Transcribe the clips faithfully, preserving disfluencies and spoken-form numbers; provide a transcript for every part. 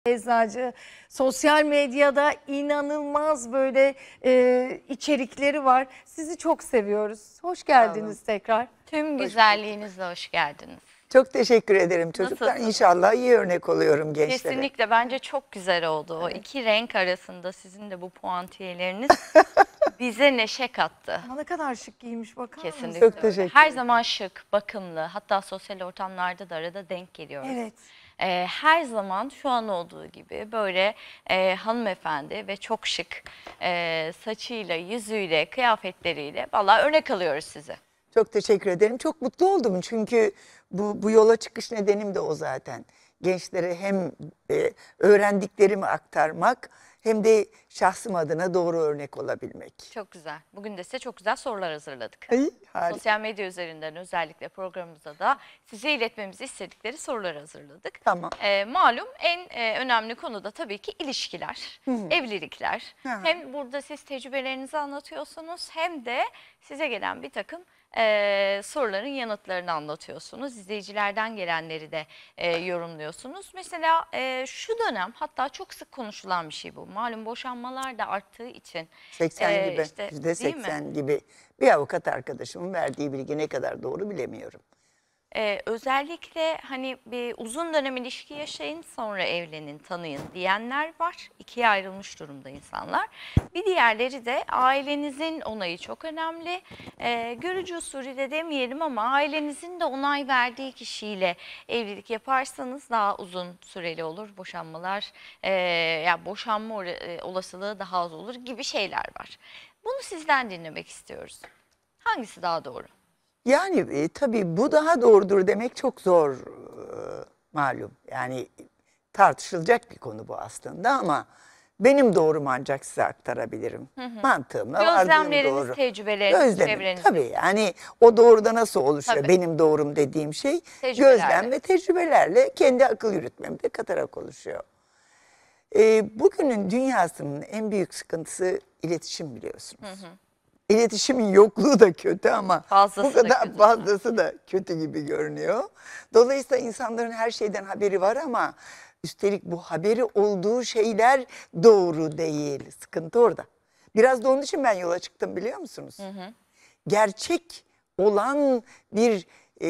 Eczacı sosyal medyada inanılmaz böyle e, içerikleri var. Sizi çok seviyoruz. Hoş geldiniz tekrar. Tüm güzelliğinizle hoş geldiniz. Çok teşekkür ederim çocuklar. Nasılsınız? İnşallah iyi örnek oluyorum gençlere. Kesinlikle bence çok güzel oldu. O Evet. iki renk arasında sizin de bu puantiyeleriniz bize neşe kattı. Ama ne kadar şık giymiş bakar mısınız? Kesinlikle Çok öyle. teşekkür Her ederim. zaman şık, bakımlı, hatta sosyal ortamlarda da arada denk geliyoruz. Evet. Ee, her zaman şu an olduğu gibi böyle e, hanımefendi ve çok şık e, saçıyla, yüzüyle, kıyafetleriyle vallahi örnek alıyoruz sizi. Çok teşekkür ederim. Çok mutlu oldum çünkü bu, bu yola çıkış nedenim de o zaten. Gençlere hem e, öğrendiklerimi aktarmak hem de şahsım adına doğru örnek olabilmek. Çok güzel. Bugün de size çok güzel sorular hazırladık. Ay, harika. Sosyal medya üzerinden özellikle programımızda da size iletmemizi istedikleri soruları hazırladık. Tamam. Ee, malum en e, önemli konu da tabii ki ilişkiler, evlilikler. Hı hı. Hem burada siz tecrübelerinizi anlatıyorsunuz hem de size gelen bir takım e, soruların yanıtlarını anlatıyorsunuz. İzleyicilerden gelenleri de e, yorumluyorsunuz. Mesela e, şu dönem hatta çok sık konuşulan bir şey bu. Malum boşanmalar da arttığı için. seksen e, gibi, işte, yüzde değil mi? seksen gibi bir avukat arkadaşımın verdiği bilgi ne kadar doğru bilemiyorum. Ee, özellikle hani bir uzun dönem ilişki yaşayın sonra evlenin tanıyın diyenler var. İkiye ayrılmış durumda insanlar. Bir diğerleri de ailenizin onayı çok önemli. Ee, görücü usulü de demeyelim ama ailenizin de onay verdiği kişiyle evlilik yaparsanız daha uzun süreli olur. Boşanmalar e, yani boşanma or- olasılığı daha az olur gibi şeyler var. Bunu sizden dinlemek istiyoruz. Hangisi daha doğru? Yani e, tabii bu daha doğrudur demek çok zor e, malum. Yani tartışılacak bir konu bu aslında ama benim doğrumu ancak size aktarabilirim. Mantığımla vardığım Gözlemleriniz, doğru. tecrübeleriniz, Gözlemim çevrenizde. tabii yani o doğruda nasıl oluşuyor Tabii. benim doğrum dediğim şey Tecrübelerle. gözlem ve tecrübelerle kendi akıl yürütmemi de katarak oluşuyor. E, bugünün dünyasının en büyük sıkıntısı iletişim biliyorsunuz. İletişimin yokluğu da kötü ama Fazlası bu da kadar kötü. fazlası da kötü gibi görünüyor. Dolayısıyla insanların her şeyden haberi var ama üstelik bu haberi olduğu şeyler doğru değil. Sıkıntı orada. Biraz da onun için ben yola çıktım biliyor musunuz? Hı hı. Gerçek olan bir e,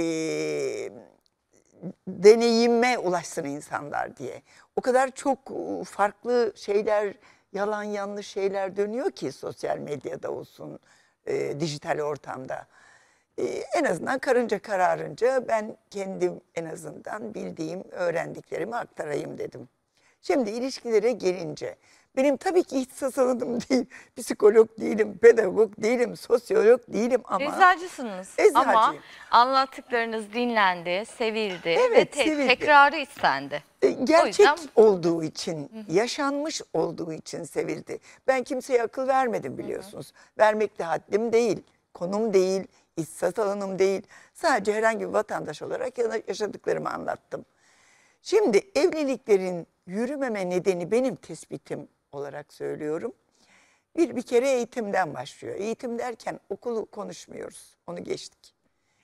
deneyime ulaşsın insanlar diye. O kadar çok farklı şeyler, yalan yanlış şeyler dönüyor ki sosyal medyada olsun, e, dijital ortamda. E, en azından karınca kararınca ben kendim en azından bildiğim, öğrendiklerimi aktarayım dedim. Şimdi ilişkilere gelince benim tabii ki ihtisas alanım değil. Psikolog değilim, pedagog değilim, sosyolog değilim ama Eczacısınız Eczacıyım. ama anlattıklarınız dinlendi, sevildi ve Evet, te- sevildi. tekrarı istendi. E, gerçek yüzden- olduğu için, yaşanmış olduğu için sevildi. Ben kimseye akıl vermedim biliyorsunuz. Vermek de haddim değil, konum değil, ihtisas alanım değil. Sadece herhangi bir vatandaş olarak ya- yaşadıklarımı anlattım. Şimdi evliliklerin yürümeme nedeni benim tespitim olarak söylüyorum. Bir, bir kere eğitimden başlıyor. Eğitim derken okulu konuşmuyoruz, onu geçtik.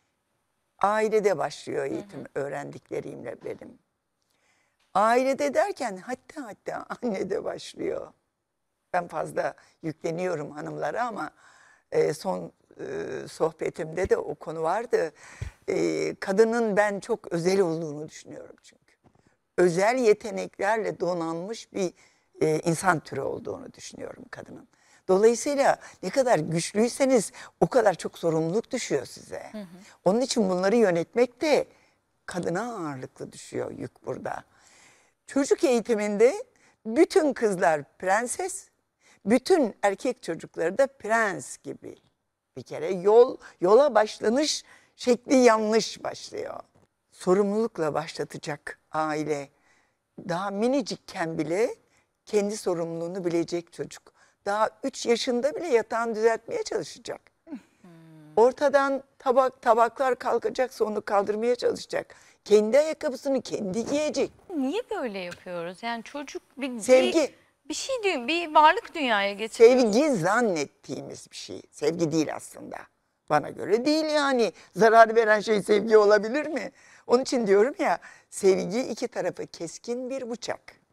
Ailede başlıyor eğitim öğrendiklerimle benim. Ailede derken hatta hatta annede başlıyor. Ben fazla yükleniyorum hanımlara ama e, son e, sohbetimde de o konu vardı. E, kadının ben çok özel olduğunu düşünüyorum çünkü. Özel yeteneklerle donanmış bir e, insan türü olduğunu düşünüyorum kadının. Dolayısıyla ne kadar güçlüyseniz o kadar çok sorumluluk düşüyor size. Hı hı. Onun için bunları yönetmek de kadına ağırlıklı düşüyor yük burada. Çocuk eğitiminde bütün kızlar prenses, bütün erkek çocukları da prens gibi. Bir kere yol yola başlanış şekli yanlış başlıyor. Sorumlulukla başlatacak aile. Daha minicikken bile kendi sorumluluğunu bilecek çocuk. Daha üç yaşında bile yatağını düzeltmeye çalışacak. Ortadan tabak tabaklar kalkacaksa onu kaldırmaya çalışacak. Kendi ayakkabısını kendi giyecek. Niye böyle yapıyoruz? Yani çocuk bir Sevgi. bir, bir şey diyor, bir varlık dünyaya getiriyor. Sevgi zannettiğimiz bir şey. Sevgi değil aslında. Bana göre değil yani. Zarar veren şey sevgi olabilir mi? Onun için diyorum ya, sevgi iki tarafı keskin bir bıçak.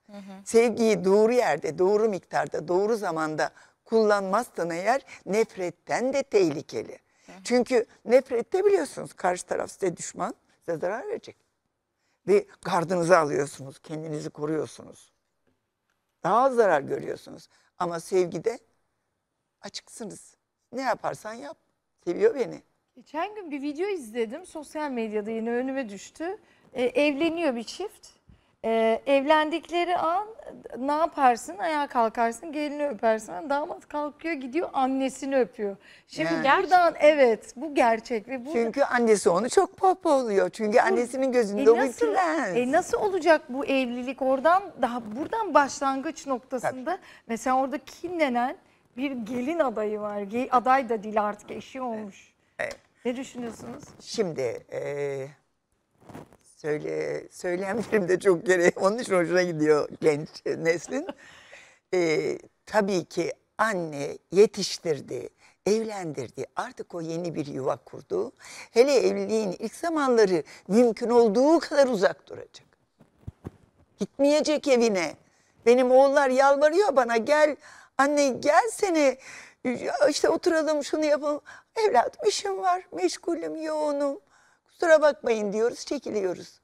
Sevgiyi doğru yerde, doğru miktarda, doğru zamanda kullanmazsan eğer nefretten de tehlikeli. Çünkü nefrette biliyorsunuz karşı taraf size düşman, size zarar verecek. Ve gardınızı alıyorsunuz, kendinizi koruyorsunuz. Daha az zarar görüyorsunuz. Ama sevgide açıksınız. Ne yaparsan yap. Seviyor beni. Geçen gün bir video izledim. Sosyal medyada yine önüme düştü. Ee, evleniyor bir çift. Ee, evlendikleri an ne yaparsın? Ayağa kalkarsın, gelini öpersin. Damat kalkıyor, gidiyor annesini öpüyor. Şimdi Yani. buradan evet bu gerçek ve bu Çünkü annesi onu çok pohpohluyor. Çünkü annesinin gözünde E o bir nasıl, prens. e nasıl olacak bu evlilik oradan daha buradan başlangıç noktasında mesela orada kinlenen bir gelin adayı var. Ge- aday da değil artık eşi olmuş. Evet. Ne düşünüyorsunuz? Şimdi eee söyle söyleyebilirim de çok kere onun için hoşuna gidiyor genç neslin. Eee, tabii ki anne yetiştirdi, evlendirdi. Artık o yeni bir yuva kurdu. Hele evliliğin ilk zamanları mümkün olduğu kadar uzak duracak. Gitmeyecek evine. Benim oğullar yalvarıyor bana, gel anne gel seni işte oturalım şunu yapalım. Evladım işim var, meşgulüm, yoğunum. Kusura bakmayın diyoruz, çekiliyoruz.